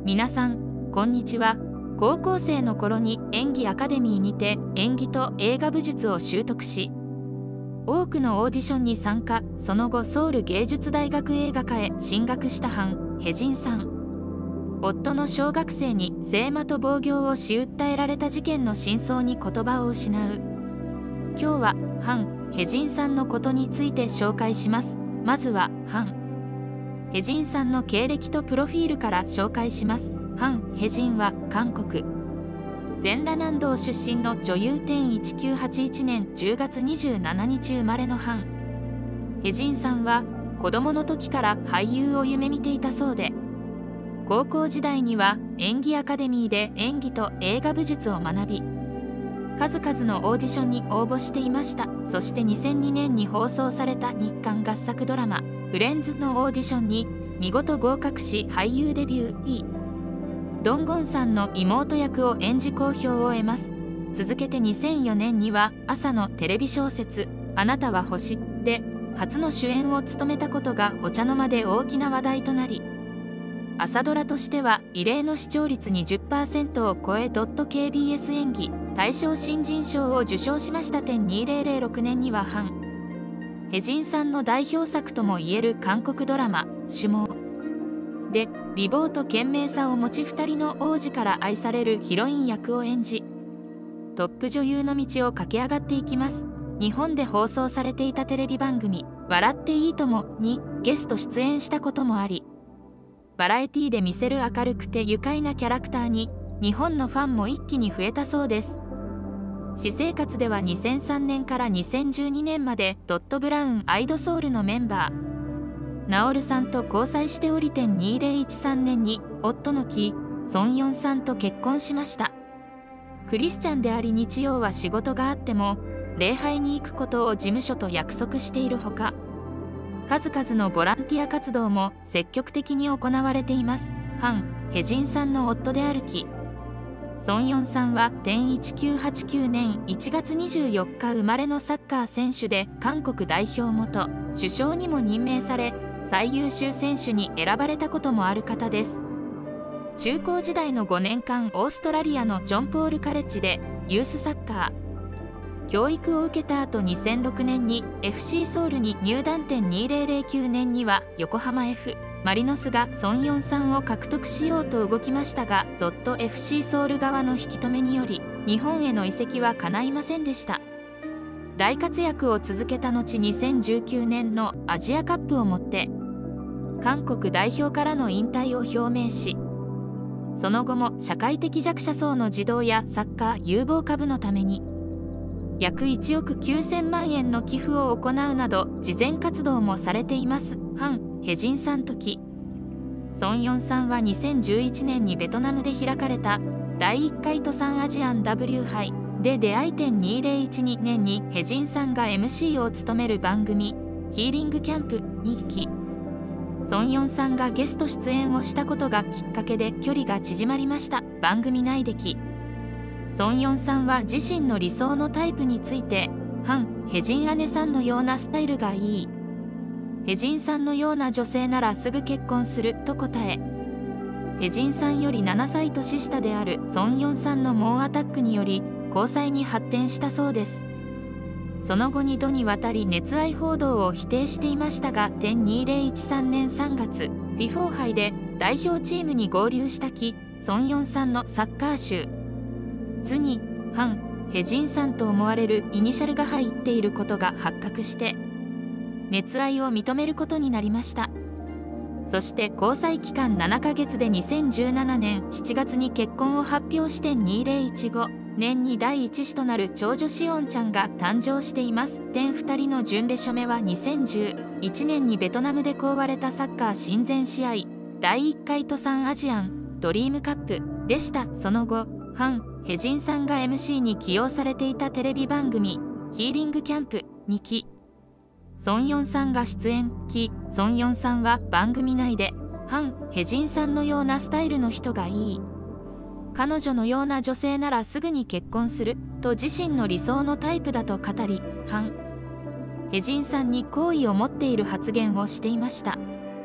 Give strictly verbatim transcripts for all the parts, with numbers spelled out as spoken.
皆さん、こんにちは。高校生の頃に演技アカデミーにて演技と映画武術を習得し、多くのオーディションに参加、その後ソウル芸術大学映画科へ進学したハン・ヘジンさん。夫の小学生にセイマと暴行をし訴えられた事件の真相に言葉を失う。今日はハン・ヘジンさんのことについて紹介します。まずはハン・ヘジンさんの経歴とプロフィールから紹介します。ハン・ヘジンは韓国全羅南道出身の女優。せんきゅうひゃくはちじゅういちねんじゅうがつにじゅうしちにち生まれのハン・ヘジンさんは子供の時から俳優を夢見ていたそうで、高校時代には演技アカデミーで演技と映画武術を学び、数々のオーディションに応募していました。そしてにせんにねんに放送された日韓合作ドラマ「フレンズ」のオーディションに見事合格し、俳優デビュー。イ・ドンゴンさんの妹役を演じ好評を得ます。続けてにせんよねんには朝のテレビ小説「あなたは星」で初の主演を務めたことがお茶の間で大きな話題となり、朝ドラとしては異例の視聴率 にじゅっパーセント を超え ケービーエス 演技大賞新人賞を受賞しました。にせんろくねんにはハン・ヘジンさんの代表作ともいえる韓国ドラマ「種毛」で美貌と賢明さを持ちふたりの王子から愛されるヒロイン役を演じ、トップ女優の道を駆け上がっていきます。日本で放送されていたテレビ番組「笑っていいとも」にゲスト出演したこともあり、バラエティで見せる明るくて愉快なキャラクターに日本のファンも一気に増えたそうです。私生活ではにせんさんねんからにせんじゅうにねんまでドットブラウンアイドソウルのメンバーナオルさんと交際しており、にせんじゅうさんねんに夫のキ・ソンヨンさんと結婚しました。クリスチャンであり、日曜は仕事があっても礼拝に行くことを事務所と約束しているほか、数々のボランティア活動も積極的に行われています。ハン・ヘジンさんの夫であるキ・ソンヨンさんはせんきゅうひゃくはちじゅうきゅうねんいちがつにじゅうよっか生まれのサッカー選手で、韓国代表元首相にも任命され最優秀選手に選ばれたこともある方です。中高時代のごねんかんオーストラリアのジョン・ポール・カレッジでユースサッカー教育を受けた後、にせんろくねんに エフシー ソウルに入団。にせんきゅうねんには横浜 F・マリノスがソンヨンさんを獲得しようと動きましたが、エフシー ソウル側の引き止めにより日本への移籍は叶いませんでした。大活躍を続けた後、にせんじゅうきゅうねんのアジアカップをもって韓国代表からの引退を表明し、その後も社会的弱者層の児童やサッカー有望株のために約いちおくきゅうせんまんえんの寄付を行うなど慈善活動もされています。ハン・ヘジンさんとキ・ソンヨンさんはにせんじゅういちねんにベトナムで開かれただいいっかい渡産アジアン ダブリュー 杯で出会い。にせんじゅういちねんにヘジンさんが エムシー を務める番組「ヒーリングキャンプ」にキ・ソンヨンさんがゲスト出演をしたことがきっかけで距離が縮まりました。番組内でキ・ソンヨンさんは自身の理想のタイプについて、ハン・ヘジン姉さんのようなスタイルがいい、ヘジンさんのような女性ならすぐ結婚すると答え、ヘジンさんよりななさい年下であるソンヨンさんの猛アタックにより交際に発展したそうです。その後にどにわたり熱愛報道を否定していましたが、にせんじゅうさんねんさんがつフィフォー杯で代表チームに合流したキ・ソンヨンさんのサッカー集図にハン・ヘジンさんと思われるイニシャルが入っていることが発覚して、熱愛を認めることになりました。そして交際期間ななかげつでにせんじゅうななねんしちがつに結婚を発表して、にせんじゅうごねんに第一子となる長女シオンちゃんが誕生しています。ふたりの巡礼書目はにせんじゅういちねんにベトナムで行われたサッカー親善試合だいいっかい渡産アジアンドリームカップでした。その後ハン・ヘジンさんが エムシー に起用されていたテレビ番組「ヒーリングキャンプ」にキ・ソンヨンさんが出演。キ・ソンヨンさんは番組内でハン・ヘジンさんのようなスタイルの人がいい、彼女のような女性ならすぐに結婚すると自身の理想のタイプだと語り、ハン・ヘジンさんに好意を持っている発言をしていました。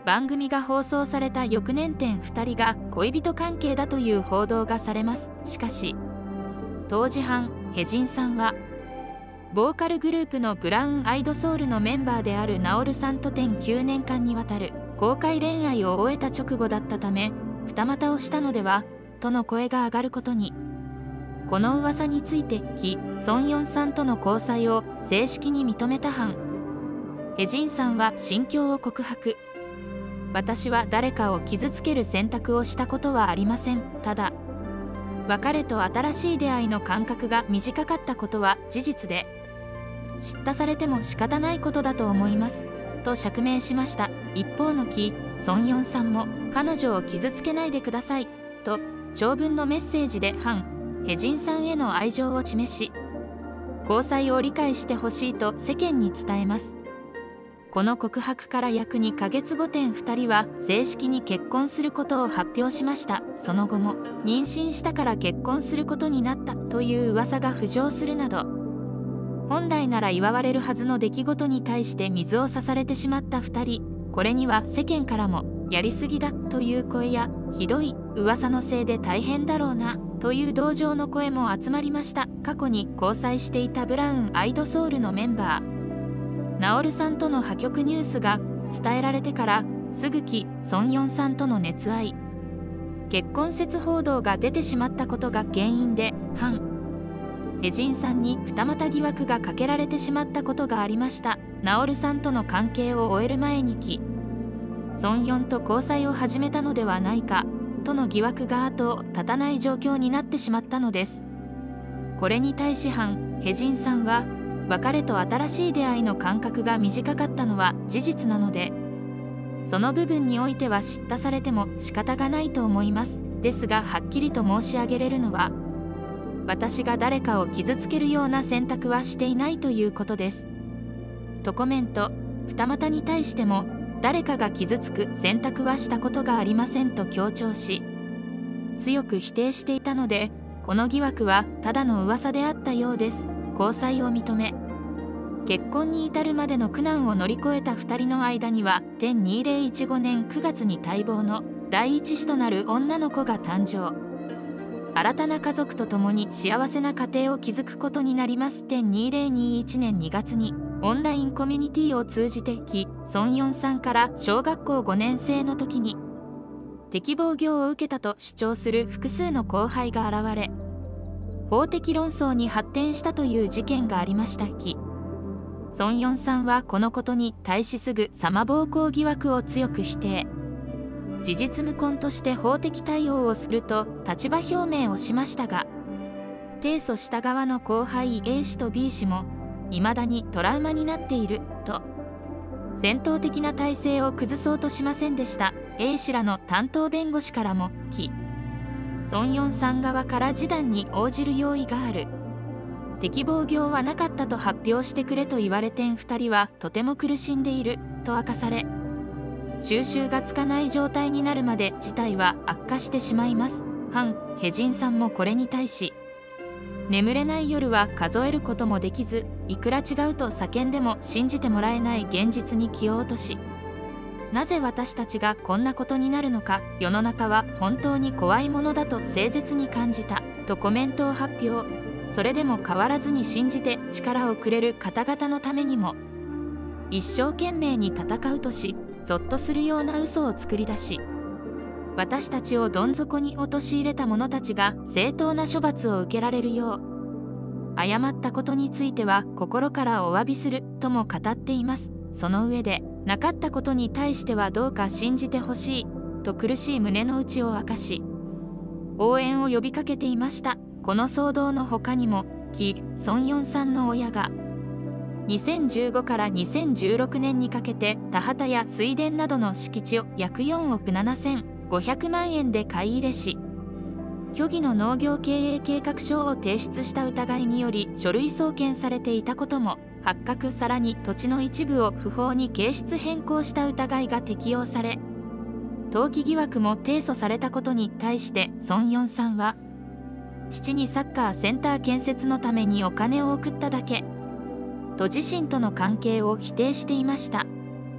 番組が放送された翌年点ふたりが恋人関係だという報道がされます。しかし当時ハン・ヘジンさんはボーカルグループのブラウン・アイド・ソウルのメンバーであるナオルさんときゅうねんかんにわたる公開恋愛を終えた直後だったため二股をしたのではとの声が上がることに。この噂についてキ・ソンヨンさんとの交際を正式に認めたハン・ヘジンさんは心境を告白。私は誰かを傷つける選択をしたことはありません。ただ別れと新しい出会いの間隔が短かったことは事実で叱咤されても仕方ないことだと思いますと釈明しました。一方のキ・ソンヨンさんも彼女を傷つけないでくださいと長文のメッセージでハン・ヘジンさんへの愛情を示し交際を理解してほしいと世間に伝えます。この告白から約にかげつご点ふたりは正式に結婚することを発表しました。その後も妊娠したから結婚することになったという噂が浮上するなど本来なら祝われるはずの出来事に対して水を差されてしまったふたり。これには世間からもやりすぎだという声やひどい噂のせいで大変だろうなという同情の声も集まりました。過去に交際していたブラウン・アイド・ソウルのメンバーナオルさんとの破局ニュースが伝えられてからすぐキ・ソンヨンさんとの熱愛結婚説報道が出てしまったことが原因でハン・ヘジンさんに二股疑惑がかけられてしまったことがありました。ナオルさんとの関係を終える前にキ・ソンヨンと交際を始めたのではないかとの疑惑が後を絶たない状況になってしまったのです。これに対しハン・ヘジンさんは別れと新しい出会いの間隔が短かったのは事実なのでその部分においては叱咤されても仕方がないと思います。ですがはっきりと申し上げれるのは私が誰かを傷つけるような選択はしていないということです。とコメント。二股に対しても誰かが傷つく選択はしたことがありませんと強調し強く否定していたのでこの疑惑はただの噂であったようです。交際を認め結婚に至るまでの苦難を乗り越えたふたりの間にはにせんじゅうごねんくがつに待望の第一子となる女の子が誕生。新たな家族と共に幸せな家庭を築くことになります。にせんにじゅういちねんにがつにオンラインコミュニティを通じてキ・ソンヨンさんから小学校ごねんせいの時に適棒業を受けたと主張する複数の後輩が現れ法的論争に発展したという事件がありました。キ・ソンヨンさんはこのことに対しすぐさま暴行疑惑を強く否定。事実無根として法的対応をすると立場表明をしましたが提訴した側の後輩 A 氏と B 氏も未だにトラウマになっていると戦闘的な体制を崩そうとしませんでした。 A 氏らの担当弁護士からもキ・ソンヨンさん側から示談に応じる用意がある適棒業はなかったと発表してくれと言われてんふたりはとても苦しんでいると明かされ収拾がつかない状態になるまで事態は悪化してしまいます。ハン・ヘジンさんもこれに対し眠れない夜は数えることもできずいくら違うと叫んでも信じてもらえない現実に気を落としなぜ私たちがこんなことになるのか世の中は本当に怖いものだと誠実に感じたとコメントを発表。それでも変わらずに信じて力をくれる方々のためにも一生懸命に戦うとしゾッとするような嘘を作り出し私たちをどん底に陥れた者たちが正当な処罰を受けられるよう誤ったことについては心からお詫びするとも語っています。その上でなかったことに対してはどうか信じてほしいと苦しい胸の内を明かし応援を呼びかけていました。この騒動の他にもキ・ソンヨンさんの親がにせんじゅうごからにせんじゅうろくねんにかけて田畑や水田などの敷地を約よんおくななせんごひゃくまんえんで買い入れし虚偽の農業経営計画書を提出した疑いにより書類送検されていたことも発覚。さらに土地の一部を不法に形質変更した疑いが適用され登記疑惑も提訴されたことに対してソンヨンさんは父にサッカーセンター建設のためにお金を送っただけと自身との関係を否定していました。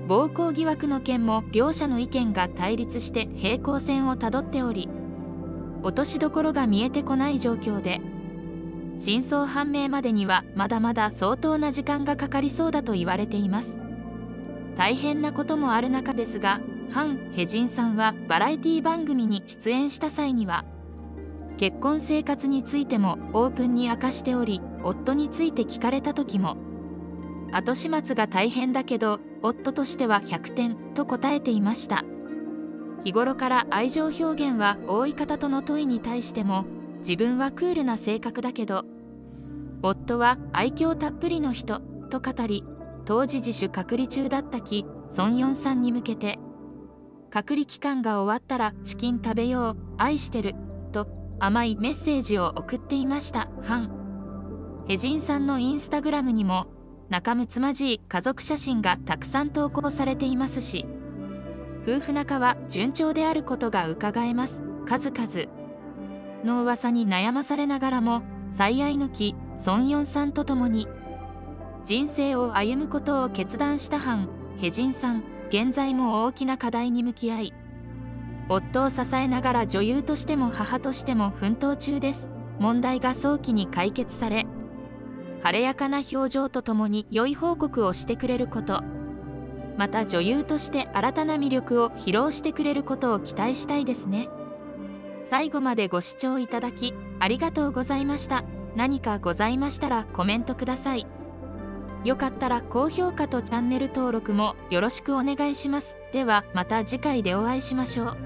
暴行疑惑の件も両者の意見が対立して平行線をたどっており、落としどころが見えてこない状況で、真相判明までにはまだまだ相当な時間がかかりそうだと言われています。大変なこともある中ですが、ハン・ヘジンさんはバラエティ番組に出演した際には、結婚生活についてもオープンに明かしており、夫について聞かれた時も、後始末が大変だけど夫としてはひゃくてんと答えていました。日頃から愛情表現は多い方との問いに対しても、自分はクールな性格だけど夫は愛嬌たっぷりの人と語り、当時自主隔離中だったキ・ソンヨンさんに向けて、隔離期間が終わったらチキン食べよう、愛してると甘いメッセージを送っていました。ハン・ヘジンさんのインスタグラムにも仲睦まじい家族写真がたくさん投稿されていますし、夫婦仲は順調であることがうかがえます。数々の噂に悩まされながらも、最愛のキ・ソンヨンさんと共に人生を歩むことを決断したハン・ヘジンさん。現在も大きな課題に向き合い、夫を支えながら女優としても母としても奮闘中です。問題が早期に解決され、晴れやかな表情とともに良い報告をしてくれること、また女優として新たな魅力を披露してくれることを期待したいですね。最後までご視聴いただきありがとうございました。何かございましたらコメントください。よかったら高評価とチャンネル登録もよろしくお願いします。ではまた次回でお会いしましょう。